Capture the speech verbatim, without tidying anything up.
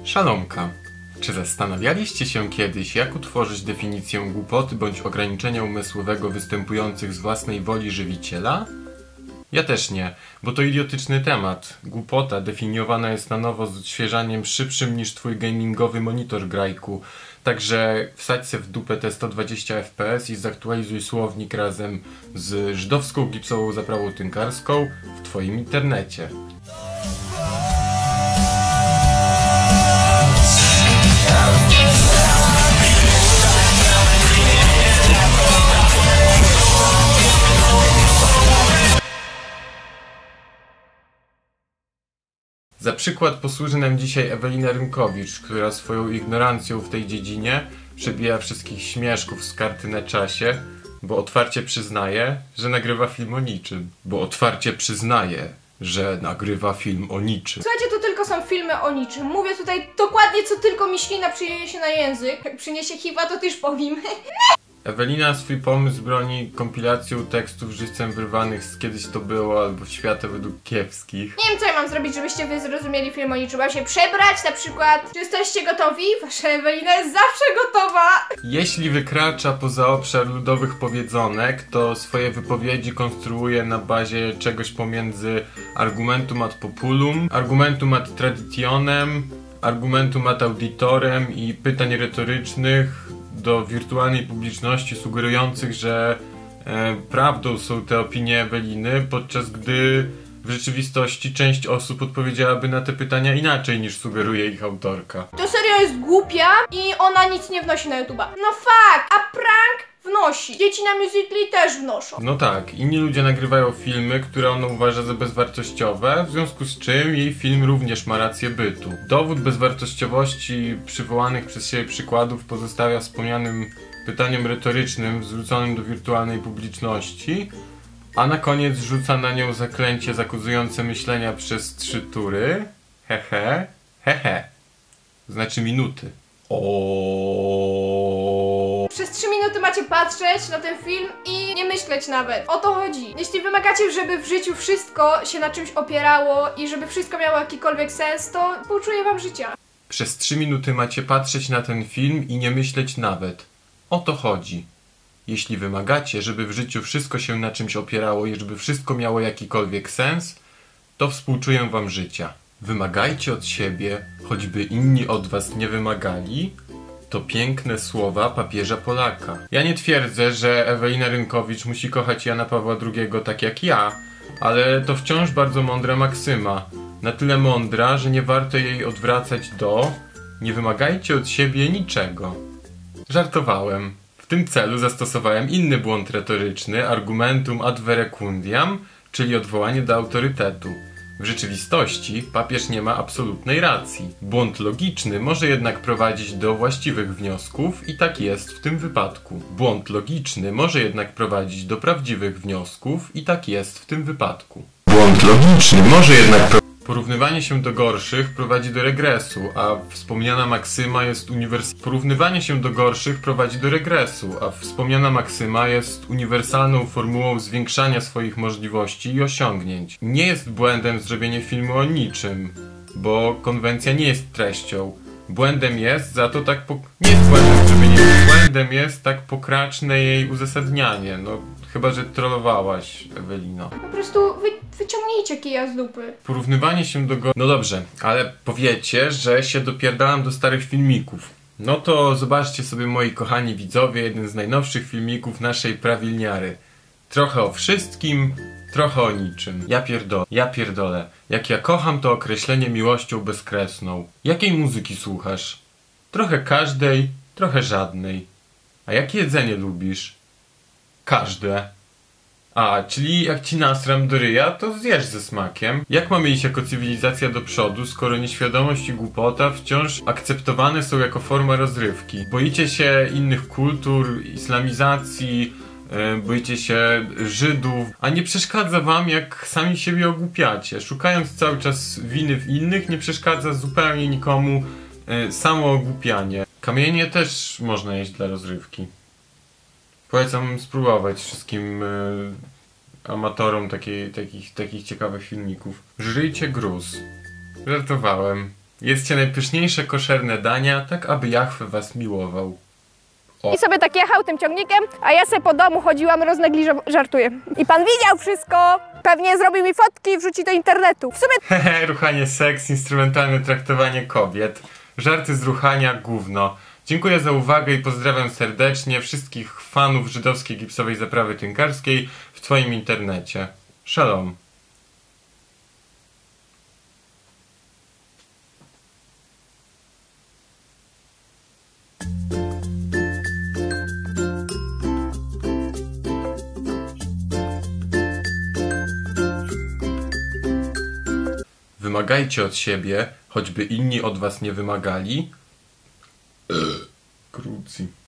Szalomka. Czy zastanawialiście się kiedyś, jak utworzyć definicję głupoty bądź ograniczenia umysłowego występujących z własnej woli żywiciela? Ja też nie, bo to idiotyczny temat. Głupota definiowana jest na nowo z odświeżaniem szybszym niż twój gamingowy monitor, grajku. Także wsadź se w dupę te sto dwadzieścia F P S i zaktualizuj słownik razem z żydowską gipsową zaprawą tynkarską w twoim internecie. Za przykład posłuży nam dzisiaj Ewelina Rynkowicz, która swoją ignorancją w tej dziedzinie przebija wszystkich śmieszków z karty na czasie, bo otwarcie przyznaje, że nagrywa film o niczym. Bo otwarcie przyznaje, że nagrywa film o niczym. Słuchajcie, to tylko są filmy o niczym. Mówię tutaj dokładnie, co tylko mi ślina przyniesie na język. Jak przyniesie hiwa, to też powiem. Ewelina swój pomysł broni kompilacją tekstów żywcem wyrwanych z Kiedyś to było albo Świata według kiepskich. Nie wiem, co ja mam zrobić, żebyście wy zrozumieli film o niczym. Mam się przebrać na przykład. Czy jesteście gotowi? Wasza Ewelina jest zawsze gotowa. Jeśli wykracza poza obszar ludowych powiedzonek, to swoje wypowiedzi konstruuje na bazie czegoś pomiędzy argumentum ad populum, argumentum ad traditionem, argumentum ad auditorem i pytań retorycznych do wirtualnej publiczności sugerujących, że e, prawdą są te opinie Eweliny, podczas gdy w rzeczywistości część osób odpowiedziałaby na te pytania inaczej niż sugeruje ich autorka. To serio jest głupia i ona nic nie wnosi na YouTube'a. No fakt, a prank wnosi. Dzieci na Musical.ly też wnoszą. No tak, inni ludzie nagrywają filmy, które ona uważa za bezwartościowe, w związku z czym jej film również ma rację bytu. Dowód bezwartościowości przywołanych przez siebie przykładów pozostawia wspomnianym pytaniem retorycznym zwróconym do wirtualnej publiczności, a na koniec rzuca na nią zaklęcie zakazujące myślenia przez trzy tury. Hehe, hehe. Znaczy minuty. O. Przez trzy minuty macie patrzeć na ten film i nie myśleć nawet. O to chodzi. Jeśli wymagacie, żeby w życiu wszystko się na czymś opierało i żeby wszystko miało jakikolwiek sens, to współczuję wam życia. Przez trzy minuty macie patrzeć na ten film i nie myśleć nawet. O to chodzi. Jeśli wymagacie, żeby w życiu wszystko się na czymś opierało i żeby wszystko miało jakikolwiek sens, to współczuję wam życia. Wymagajcie od siebie, choćby inni od was nie wymagali, to piękne słowa papieża Polaka. Ja nie twierdzę, że Ewelina Rynkowicz musi kochać Jana Pawła drugiego tak jak ja, ale to wciąż bardzo mądra maksyma. Na tyle mądra, że nie warto jej odwracać do nie wymagajcie od siebie niczego. Żartowałem. W tym celu zastosowałem inny błąd retoryczny, argumentum ad verecundiam, czyli odwołanie do autorytetu. W rzeczywistości papież nie ma absolutnej racji. Błąd logiczny może jednak prowadzić do właściwych wniosków i tak jest w tym wypadku. Błąd logiczny może jednak prowadzić do prawdziwych wniosków i tak jest w tym wypadku. Błąd logiczny może jednak pro... Porównywanie się do gorszych prowadzi do regresu, a wspomniana maksyma jest uniwers... Porównywanie się do gorszych prowadzi do regresu, a wspomniana maksyma jest uniwersalną formułą zwiększania swoich możliwości i osiągnięć. Nie jest błędem zrobienie filmu o niczym, bo konwencja nie jest treścią. Błędem jest za to tak po... Nie jest błędem zrobienie... Błędem jest tak pokraczne jej uzasadnianie, no... Chyba że trollowałaś, Ewelino. Po prostu wy, wyciągnijcie kija z dupy. Porównywanie się do go... No dobrze, ale powiecie, że się dopierdalam do starych filmików. No to zobaczcie sobie, moi kochani widzowie, jeden z najnowszych filmików naszej prawilniary. Trochę o wszystkim, trochę o niczym. Ja pierdolę, ja pierdolę. Jak ja kocham to określenie miłością bezkresną. Jakiej muzyki słuchasz? Trochę każdej, trochę żadnej. A jakie jedzenie lubisz? Każde. A, czyli jak ci nasram do ryja, to zjesz ze smakiem. Jak mamy iść jako cywilizacja do przodu, skoro nieświadomość i głupota wciąż akceptowane są jako forma rozrywki? Boicie się innych kultur, islamizacji, yy, boicie się Żydów, a nie przeszkadza wam, jak sami siebie ogłupiacie. Szukając cały czas winy w innych, nie przeszkadza zupełnie nikomu yy, samo ogłupianie. Kamienie też można jeść dla rozrywki. Polecam spróbować wszystkim y, amatorom takiej, takich, takich ciekawych filmików. Żyjcie gruz. Żartowałem. Jedzcie najpyszniejsze koszerne dania, tak aby Jahwe was miłował. O. I sobie tak jechał tym ciągnikiem, a ja sobie po domu chodziłam, roznegliżowo... Żartuję. I pan widział wszystko! Pewnie zrobił mi fotki i wrzuci do internetu. W sumie... Hehe, ruchanie seks, instrumentalne traktowanie kobiet. Żarty z ruchania, gówno. Dziękuję za uwagę i pozdrawiam serdecznie wszystkich fanów żydowskiej gipsowej zaprawy tynkarskiej w twoim internecie. Shalom. Wymagajcie od siebie, choćby inni od was nie wymagali. Krucji.